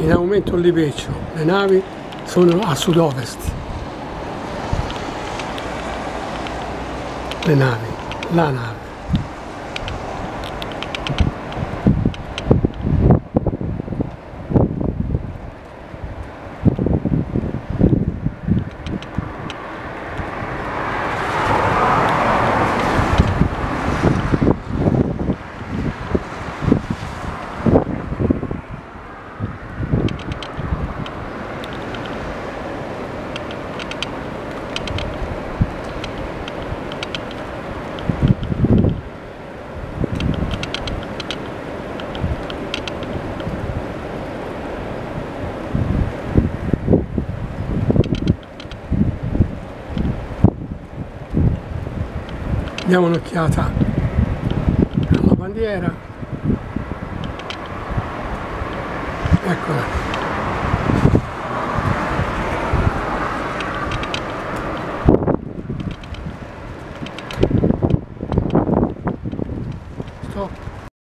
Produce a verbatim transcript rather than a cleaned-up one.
in aumento il libeccio, le navi sono a sud-ovest, le navi, la nave. Diamo un'occhiata alla bandiera, eccola.